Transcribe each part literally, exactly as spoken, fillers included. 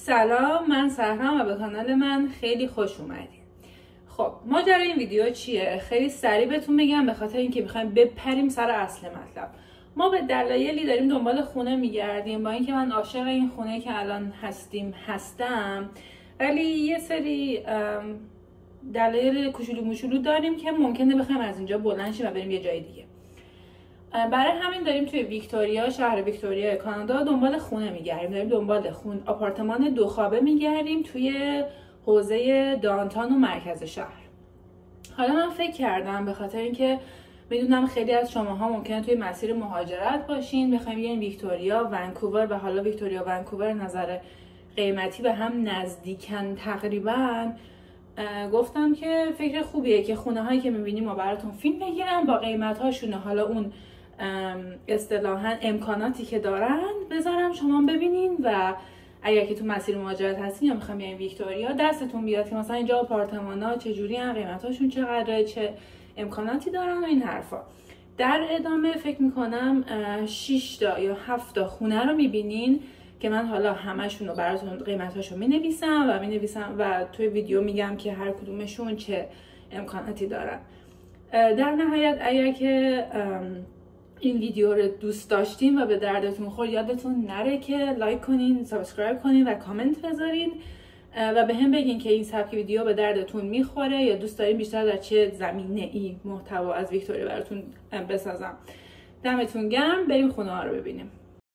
سلام، من سهرام و به کانال من خیلی خوش اومدین. خب ماجرای این ویدیو چیه؟ خیلی سریع بهتون میگم، به خاطر اینکه میخوایم بپریم سر اصل مطلب. ما به دلایلی داریم دنبال خونه میگردیم، با اینکه من عاشق این خونه که الان هستیم هستم، ولی یه سری دلایل کوچولو موچولو داریم که ممکنه بخوایم از اینجا بلند شیم و بریم یه جای دیگه. برای همین داریم توی ویکتوریا، شهر ویکتوریا کانادا دنبال خونه میگردیم. داریم دنبال خونه آپارتمان دو خوابه میگردیم توی حوزه دانتان و مرکز شهر. حالا من فکر کردم به خاطر اینکه میدونم خیلی از شماها ممکنه توی مسیر مهاجرت باشین، بخوایم بیاین ویکتوریا، ونکوور، و حالا ویکتوریا و ونکوور نظر قیمتی به هم نزدیکن تقریبا. گفتم که فکر خوبیه که خونه هایی که میبینیم ما براتون فیلم بگیرم با قیمت هاشون، حالا اون اصطلاحاً امکاناتی که دارن بذارم شما ببینین، و اگر که تو مسیر مهاجرت هستین یا میخوایم بیاین ویکتوریا دستتون بیاد که مثلا اینجا آپارتمانا چجوری ان، قیمتاشون چقدره، چه امکاناتی دارن و این حرفا. در ادامه فکر میکنم شش تا یا هفت تا خونه رو میبینین که من حالا همشون رو براتون قیمتاشو مینویسم و مینویسم و توی ویدیو میگم که هر کدومشون چه امکاناتی دارن. در نهایت اگر که این ویدیو رو دوست داشتین و به دردتون خورد، یادتون نره که لایک کنین، سابسکرایب کنین و کامنت بذارین و به هم بگین که این سبک ویدیو به دردتون میخوره یا دوست دارین بیشتر در چه زمینه ای محتوا از ویکتوریا براتون بسازم. دمتون گرم، بریم خونه ها رو ببینیم.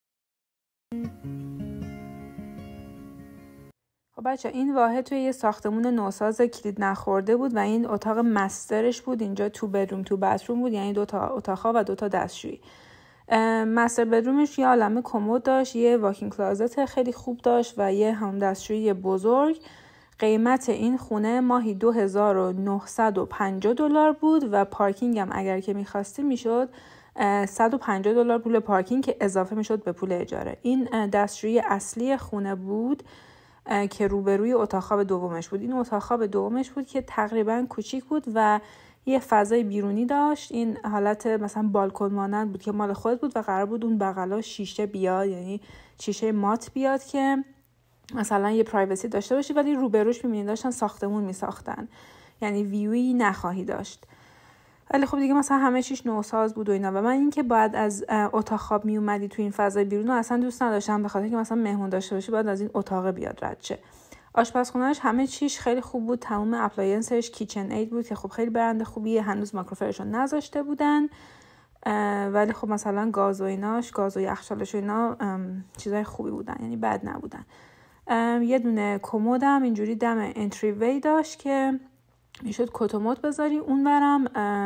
خب بچه، این واحد توی یه ساختمون نوساز کلید نخورده بود و این اتاق مسترش بود. اینجا تو بدروم تو باتروم بود، یعنی دو تا اتاق‌ها و دو تا دستشویی. مستر بدرومش یه عالمه کمد داشت، یه واکین کلازت خیلی خوب داشت و یه هم دستشویی بزرگ. قیمت این خونه ماهی دو هزار و نهصد و پنجاه دلار بود و پارکینگ هم اگر که می‌خواستی میشد صد و پنجاه دلار پول پارکینگ که اضافه میشد به پول اجاره. این دستشویی اصلی خونه بود که روبروی اتاق خواب دومش بود. این اتاق خواب دومش بود که تقریبا کوچیک بود و یه فضای بیرونی داشت. این حالت مثلا بالکن مانند بود که مال خود بود و قرار بود اون بغلا شیشه بیاد، یعنی شیشه مات بیاد که مثلا یه پرایوسی داشته باشی، ولی روبروش می‌بینید داشتن ساختمون میساختن، یعنی ویوی نخواهی داشت. ولی خب دیگه مثلا همه چیش نوساز بود و اینا، و من این که باید از اتاق خواب می اومدی تو این فضای بیرون اصلا دوست نداشتم، به خاطر اینکه مثلا مهمون داشته باشی باید از این اتاق بیاد رد شه. آشپزخونه‌اش همه چیش خیلی خوب بود، تمام اپلاینسش کیچن اید بود که خب خیلی برنده خوبیه، هنوز مایکروفرشو نذاشته بودن، ولی خب مثلا گاز و ایناش، گاز و یخچالش و اینا چیزای خوبی بودن، یعنی بد نبودن. یه دونه کمدم اینجوری دم انتری وی داشت که میشد کتوموت بذاری. اون برم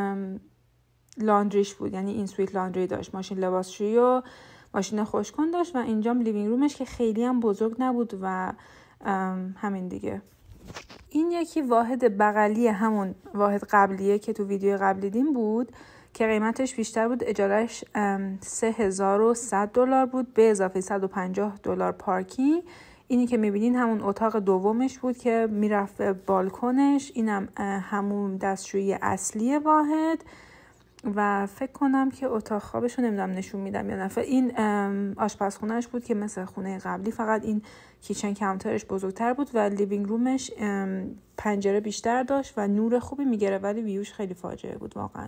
لاندریش بود، یعنی این سویت لاندری داشت، ماشین لباسشویی و ماشین خشککن داشت، و اینجام لیوینگ رومش که خیلی هم بزرگ نبود و همین دیگه. این یکی واحد بغلی همون واحد قبلیه که تو ویدیو قبلی دیدیم بود که قیمتش بیشتر بود، اجارهش سه هزار و صد دلار بود به اضافه صد و پنجاه دلار پارکینگ. اینی که میبینین همون اتاق دومش بود که میرفت بالکنش. اینم همون دستشویی اصلی واحد و فکر کنم که اتاق خوابشو نمیدونم نشون میدم یا نه. این آشپزخونهش بود که مثل خونه قبلی، فقط این کیچن کانترش بزرگتر بود و لیوینگ رومش پنجره بیشتر داشت و نور خوبی میگیره، ولی ویوش خیلی فاجعه بود واقعا،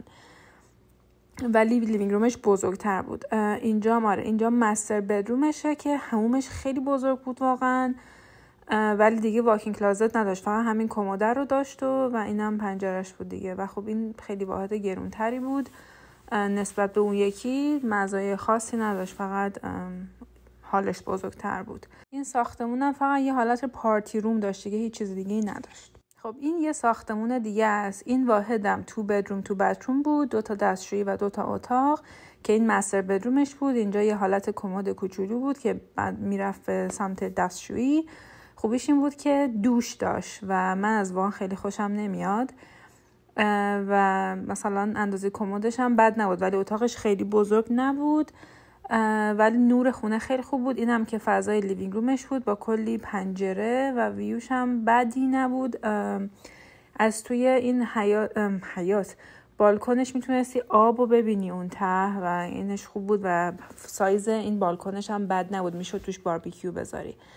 ولی لیوینگ رومش بزرگتر بود. اینجا ماره اینجا مستر بدرومشه که حمومش خیلی بزرگ بود واقعا، ولی دیگه واکین کلازت نداشت، فقط همین کمد رو داشت و و اینم پنجرهش بود دیگه. و خب این خیلی واحد گرونتری بود نسبت به اون یکی، مزایای خاصی نداشت، فقط حالش بزرگتر بود. این ساختمونم فقط یه حالت پارتی روم داشت دیگه، هیچ چیز دیگه ای نداشت. خب این یه ساختمون دیگه است. این واحدم تو بدروم تو باتروم بود، دو تا دستشویی و دو تا اتاق که این مستر بدرومش بود. اینجا یه حالت کمد کوچولو بود که بعد میرفت به سمت دستشویی. خوبیش این بود که دوش داشت و من از وان خیلی خوشم نمیاد و مثلا اندازه کمدش هم بد نبود، ولی اتاقش خیلی بزرگ نبود، ولی نور خونه خیلی خوب بود. اینم که فضای لیوینگ رومش بود با کلی پنجره و ویوش هم بدی نبود. از توی این حیات, حیات بالکنش میتونستی آب رو ببینی اون ته و اینش خوب بود و سایز این بالکنش هم بد نبود، میشد توش باربیکیو بذاری.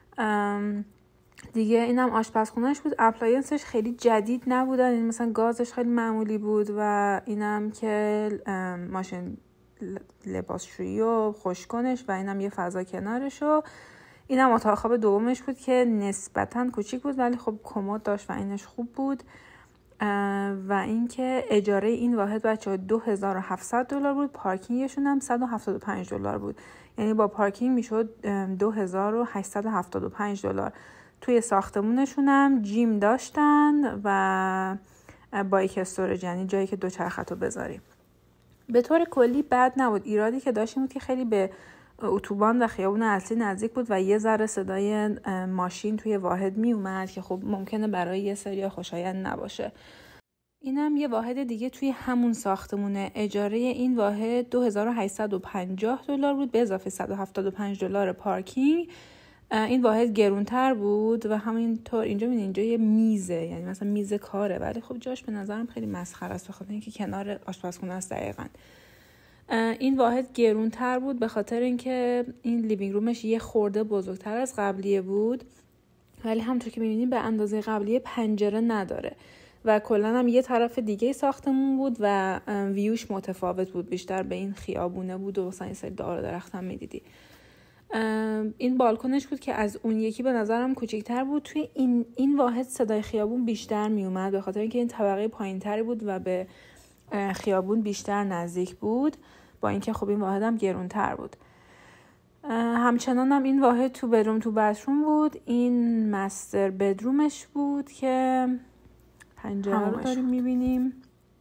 دیگه اینم آشپزخونهش بود. اپلاینسش خیلی جدید نبودن، این مثلا گازش خیلی معمولی بود و اینم که ماشین لباسشویی و خوشکنش و اینم یه فضا کنارش و اینم اتاق خواب دومش بود که نسبتاً کوچیک بود ولی خب کمد داشت و اینش خوب بود. و اینکه اجاره این واحد بچه‌ها دو هزار و هفتصد دلار بود، پارکینگشون هم صد و هفتاد و پنج دلار بود، یعنی با پارکینگ میشد دو هزار و هشتصد و هفتاد و پنج دلار. توی ساختمونشون هم جیم داشتن و بایک استورج، یعنی جایی که دوچرخه‌تو بذاری. به طور کلی بد نبود. ایرادی که داشتیم بود که خیلی به اتوبان و خیابون اصلی نزدیک بود و یه ذره صدای ماشین توی واحد می اومد که خب ممکنه برای یه سری خوشایند نباشه. اینم یه واحد دیگه توی همون ساختمونه. اجاره این واحد دو هزار و هشتصد و پنجاه دلار بود به اضافه صد و هفتاد و پنج دلار پارکینگ. این واحد گرونتر بود و همینطور اینجا می‌بینید اینجا یه میزه، یعنی مثلا میز کاره، ولی خب جاش به نظرم خیلی مسخره است بخاطر اینکه کنار آشپزخونه است. دقیقاً این واحد گرونتر بود به خاطر اینکه این لیوینگ رومش یه خورده بزرگتر از قبلیه بود، ولی همونطور که می‌بینید به اندازه قبلیه پنجره نداره و کلاً هم یه طرف دیگه ساختمون بود و ویوش متفاوت بود، بیشتر به این خیابونه بود و مثلا این سری دار درخت هم می‌دیدی. این بالکنش بود که از اون یکی به نظرم کوچیک‌تر بود. توی این این واحد صدای خیابون بیشتر میومد به خاطر اینکه این طبقه پایین‌تری بود و به خیابون بیشتر نزدیک بود، با اینکه خب این واحد هم گرونتر بود. همچنان هم این واحد تو بدروم تو باتروم بود. این مستر بدرومش بود که پنجره رو داریم می‌بینیم.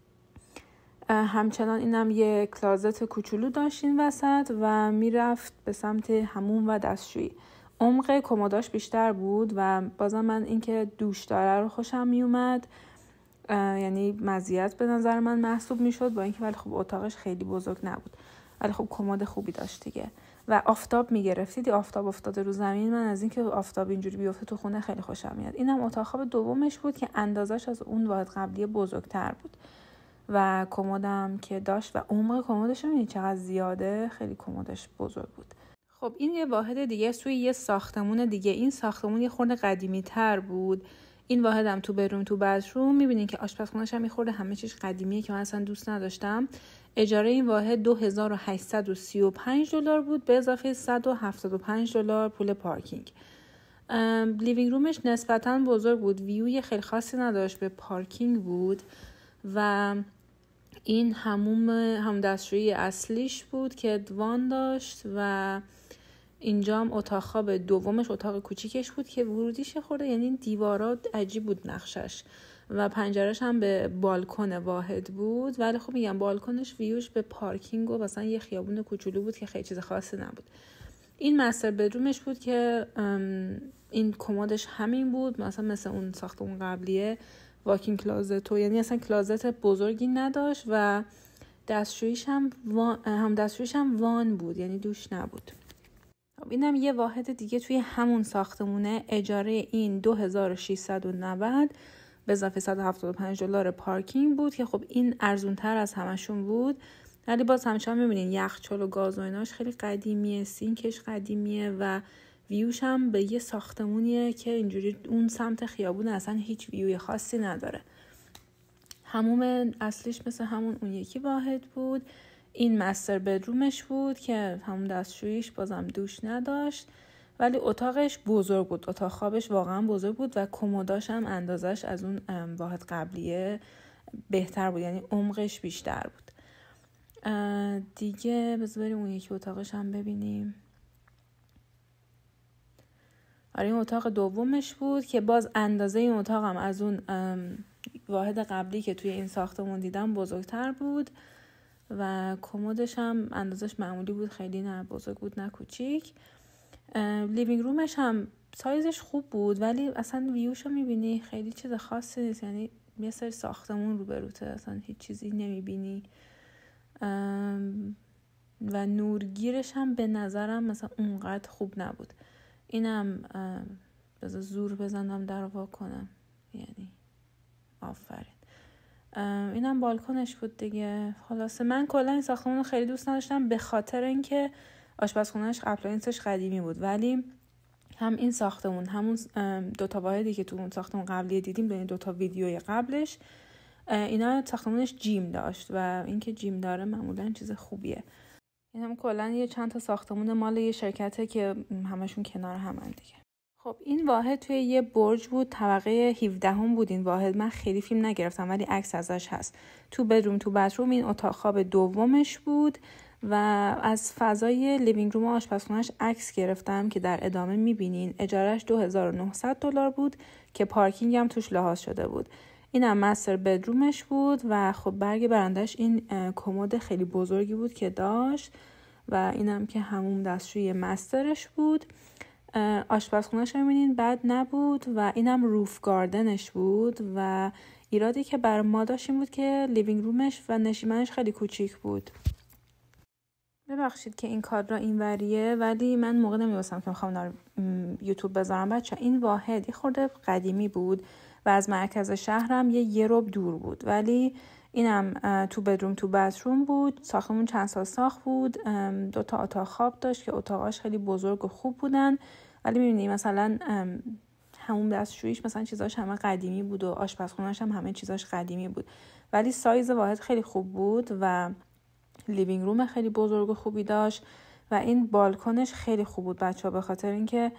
همچنان اینم یه کلازت کوچولو داشت این وسط و میرفت به سمت حموم و دستشویی. عمق کمداش بیشتر بود و بازم من اینکه دوش داره رو خوشم میومد، یعنی مزیت به نظر من محسوب میشد، با اینکه ولی خب اتاقش خیلی بزرگ نبود، ولی خب کمد خوبی داشت دیگه و آفتاب میگرفتید. آفتاب افتاده رو زمین، من از اینکه آفتاب اینجوری بیفته تو خونه خیلی خوشم میاد. اینم اتاق خواب دومش بود که اندازش از اون واحد قبلی بزرگتر بود و کمدم که داشت و عمق کمدش رو می‌بینید چقدر زیاده، خیلی کمدش بزرگ بود. خب این یه واحد دیگه توی یه ساختمون دیگه. این ساختمون یه خورده قدیمی تر بود. این واحد هم تو بدروم تو باتروم می‌بینید که آشپزخونه‌ش هم یه خورده همه چیز قدیمیه که من اصلا دوست نداشتم. اجاره این واحد دو هزار و هشتصد و سی و پنج دلار بود به اضافه صد و هفتاد و پنج دلار پول پارکینگ. لیوینگ رومش نسبتاً بزرگ بود، ویوی خیلی خاصی نداشت، به پارکینگ بود و این حموم هم دستشویی اصلیش بود که دوان داشت و اینجا هم اتاق خواب دومش اتاق کوچیکش بود که ورودیش خورده، یعنی دیوارات عجیب بود نقشش و پنجرهش هم به بالکن واحد بود، ولی خب میگم بالکنش ویوش به پارکینگ و مثلا یه خیابون کوچولو بود که خیلی چیز خاصی نبود. این مستر بدرومش بود که این کمدش همین بود، مثلا مثل اون ساختمون قبلیه واکین کلازت، یعنی اصلا کلازت بزرگی نداشت و دستشویش هم وان هم دستشویش هم وان بود، یعنی دوش نبود. اینم یه واحد دیگه توی همون ساختمونه. اجاره این دو هزار و ششصد و نود به اضافه صد و هفتاد و پنج دلار پارکینگ بود که خب این ارزونتر از همشون بود، ولی باز همچنان می‌بینین یخچال و گاز و ایناش خیلی قدیمیه، سینکش قدیمیه و ویوش هم به یه ساختمونیه که اینجوری اون سمت خیابون اصلا هیچ ویوی خاصی نداره. حموم اصلیش مثل همون اون یکی واحد بود. این مستر بدرومش بود که همون دستشوییش بازم دوش نداشت، ولی اتاقش بزرگ بود، اتاق خوابش واقعا بزرگ بود و کمداش هم اندازش از اون واحد قبلیه بهتر بود، یعنی عمقش بیشتر بود. دیگه بذار بریم اون یکی اتاقش هم ببینیم. آره این اتاق دومش بود که باز اندازه این اتاق هم از اون واحد قبلی که توی این ساختمون دیدم بزرگتر بود و کمدش هم اندازش معمولی بود، خیلی نه بزرگ بود نه کوچیک. لیوینگ رومش هم سایزش خوب بود، ولی اصلا ویوش رو میبینی خیلی چیز خاصی نیست، یعنی یه سری ساختمون رو بروته، اصلا هیچ چیزی نمیبینی و نورگیرش هم به نظرم مثلا اونقدر خوب نبود. اینم بذار زور بزنم در وا کنم، یعنی آفرین. اینم بالکنش بود دیگه. خلاصه من کلا این ساختمون رو خیلی دوست نداشتم به خاطر اینکه آشپزخونهش اپلاینسش قدیمی بود، ولی هم این ساختمون همون دوتا واحدی که تو اون ساختمون قبلی دیدیم بین دوتا ویدیوی قبلش، اینا ساختمونش جیم داشت و اینکه جیم داره معمولا چیز خوبیه. این هم کلا یه چند تا ساختمون مال یه شرکته که همشون کنار همن دیگه. خب این واحد توی یه برج بود، طبقه هفده هم بود این واحد. من خیلی فیلم نگرفتم ولی عکس ازش هست. تو بدروم تو باتروم این اتاق خواب دومش بود و از فضای لیوینگ روم و آشپزخونه‌اش عکس گرفتم که در ادامه می‌بینین. اجارهش دو هزار و نهصد دلار بود که پارکینگ هم توش لحاظ شده بود. اینم مستر بدرومش بود و خب برگ برندش این کمد خیلی بزرگی بود که داشت و اینم که همون دستشوی مسترش بود. آشپزخونه‌اش رو می‌بینین بد نبود و اینم روف گاردنش بود و ایرادی که بر ما داشت این بود که لیوینگ رومش و نشیمنش خیلی کوچیک بود. ببخشید که این کادر اینوریه ولی من موقع نمی‌دونستم که می‌خوام اینا رو یوتیوب بذارم. بچه این واحد یه خورده قدیمی بود و از مرکز شهرم یه یه ربع دور بود، ولی اینم تو بدروم تو باتروم بود. ساختمون چند سال ساخت بود، دو تا اتاق خواب داشت که اتاقاش خیلی بزرگ و خوب بودن، ولی می‌بینی مثلا همون دستشویش مثلا چیزاش همه قدیمی بود و آشپزخونه‌اش هم همه چیزاش قدیمی بود، ولی سایز واحد خیلی خوب بود و لیوینگ روم خیلی بزرگ و خوبی داشت و این بالکنش خیلی خوب بود بچه‌ها، به خاطر اینکه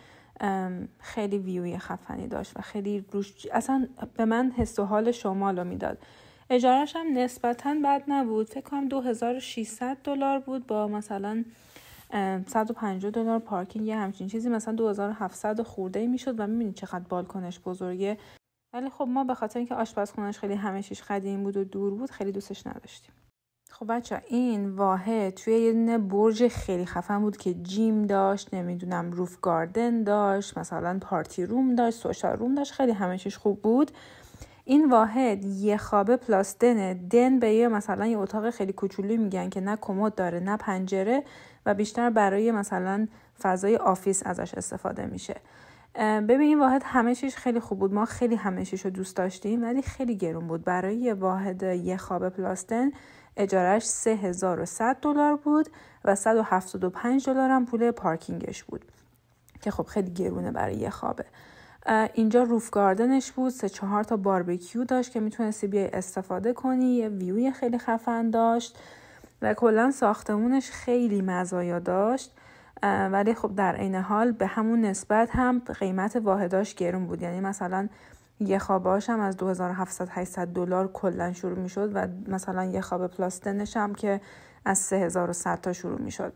خیلی ویوی خفنی داشت و خیلی روش اصلا به من حس و حال شمالو میداد. اجارهش هم نسبتاً بد نبود، فکر کنم دو هزار و ششصد دلار بود با مثلا صد و پنجاه دلار پارکینگ، یه همچین چیزی، مثلا دو هزار و هفتصد خورده ای میشد و میبینید چقدر بالکنش بزرگه. ولی خب ما به خاطر اینکه آشپزخونه‌اش خیلی همه چیش قدیمی بود و دور بود خیلی دوستش نداشتیم. خب بچه این واحد توی یه دونه برج خیلی خفن بود که جیم داشت، نمیدونم روف گاردن داشت، مثلا پارتی روم داشت، سوشال روم داشت، خیلی همه چیش خوب بود. این واحد یه خوابه پلاس دنه. دن به یه مثلا یه اتاق خیلی کوچولویی میگن که نه کمد داره نه پنجره و بیشتر برای مثلا فضای آفیس ازش استفاده میشه. ببین این واحد همه چیش خیلی خوب بود، ما خیلی همه چیشو دوست داشتیم ولی خیلی گرون بود. برای یه واحد یه خوابه پلاس دن اجارهش سه هزار و صد دلار بود و صد و هفتاد و پنج دلار هم پول پارکینگش بود که خب خیلی گرونه برای یه خوابه. اینجا روف گاردنش بود، سه چهار تا باربیکیو داشت که میتونستی بیای استفاده کنی، یه ویوی خیلی خفن داشت و کلا ساختمونش خیلی مزایا داشت، ولی خب در عین حال به همون نسبت هم قیمت واحداش گرون بود. یعنی مثلا یه خواباش هم از دو هزار و هفتصد هشتصد دلار کلا شروع میشد و مثلا یه خواب پلاستنش هم که از سه هزار و صد تا شروع میشد.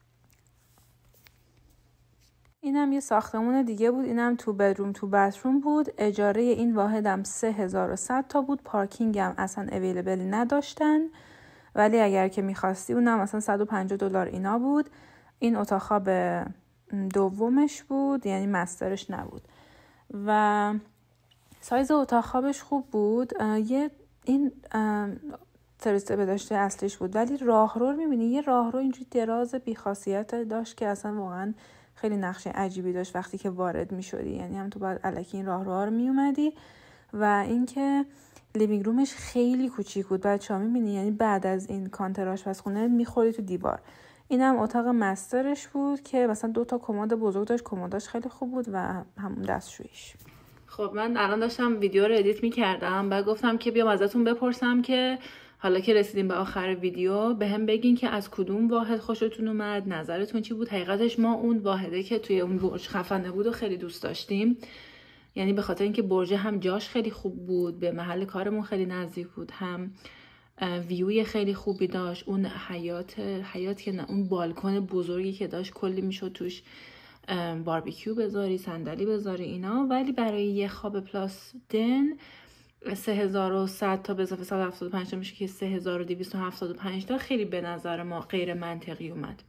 اینم یه ساختمون دیگه بود، اینم تو بدروم تو باتروم بود. اجاره این واحدم سه هزار و صد تا بود، پارکینگ هم اصلا اویلیبل نداشتن، ولی اگر که میخواستی اونم مثلا صد و پنجاه دلار اینا بود. این اتاق خواب دومش بود، یعنی مسترش نبود و سایز اتاق خوابش خوب بود. یه این سرویس بهداشتی اصلیش بود، ولی راهرو رو می‌بینی یه راهرو اینجوری دراز بی‌خاصیت داشت که اصلا واقعا خیلی نقشه عجیبی داشت وقتی که وارد می‌شدی، یعنی هم تو باید الکی این راهروها رو میومدی. و اینکه لیوینگ رومش خیلی کوچیک بود بچه‌ها، می‌بینی یعنی بعد از این کانتر آشپزخونه می‌خوری تو دیوار. اینم اتاق مسترش بود که مثلا دو تا کمد بزرگ داشت، کمداش خیلی خوب بود و همون دستشویش. خب من الان داشتم ویدیو رو ادیت می‌کردم، بعد گفتم که بیام ازتون بپرسم که حالا که رسیدیم به آخر ویدیو به هم بگین که از کدوم واحد خوشتون اومد، نظرتون چی بود. حقیقتش ما اون واحده که توی اون برج خفنه بود و خیلی دوست داشتیم، یعنی به خاطر اینکه برج هم جاش خیلی خوب بود، به محل کارمون خیلی نزدیک بود، هم ویوی خیلی خوبی داشت، اون حیات حیات که نه اون بالکن بزرگی که داشت کلی میشد توش باربیکیو بذاری، صندلی بذاری اینا. ولی برای یه خواب پلاس دن سه هزار و صد تا به اضافه صد و هفتاد و پنج تا میشه که سه هزار و دویست و هفتاد و پنج تا خیلی به نظر ما غیر منطقی اومد.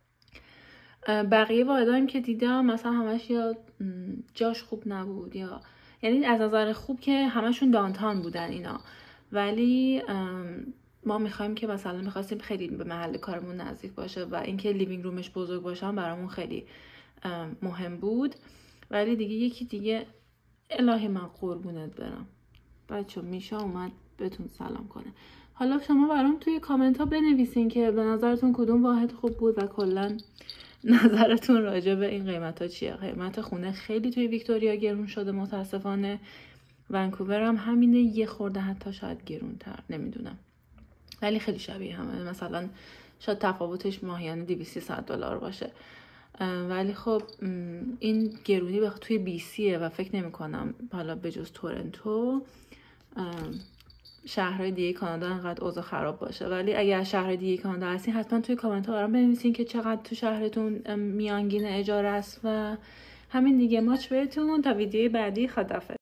بقیه واحدام که دیدم مثلا همش یا جاش خوب نبود یا یعنی از نظر خوب که همشون دانتان بودن اینا، ولی ما میخوایم که مثلا میخواستیم خیلی به محل کارمون نزدیک باشه و اینکه لیوینگ رومش بزرگ باشه برامون خیلی مهم بود. ولی دیگه یکی دیگه الهی من قربونت برم بچه میشه اومد بهتون سلام کنه. حالا شما برام توی کامنت ها بنویسین که به نظرتون کدوم واحد خوب بود و کلا نظرتون راجع به این قیمت ها چیه؟ قیمت خونه خیلی توی ویکتوریا گرون شده متاسفانه. ونکوور هم همینه، یه خورده حتی شاید گرونتر، نمیدونم، ولی خیلی شبیه همه. مثلا شاید تفاوتش ماهیانه دویست سیصد دلار باشه، ولی خب این گرونی بخ... توی بی سیه و فکر نمی کنم حالا به جز تورنتو شهرهای دیگه کانادا انقدر اوضاع خراب باشه. ولی اگر شهرهای دیگه کانادا هستین حتما توی کامنت ها برام بنویسین که چقدر تو شهرتون میانگین اجاره است. و همین دیگه، ماچ بهتون تا ویدیوی بعدی. خداحافظ.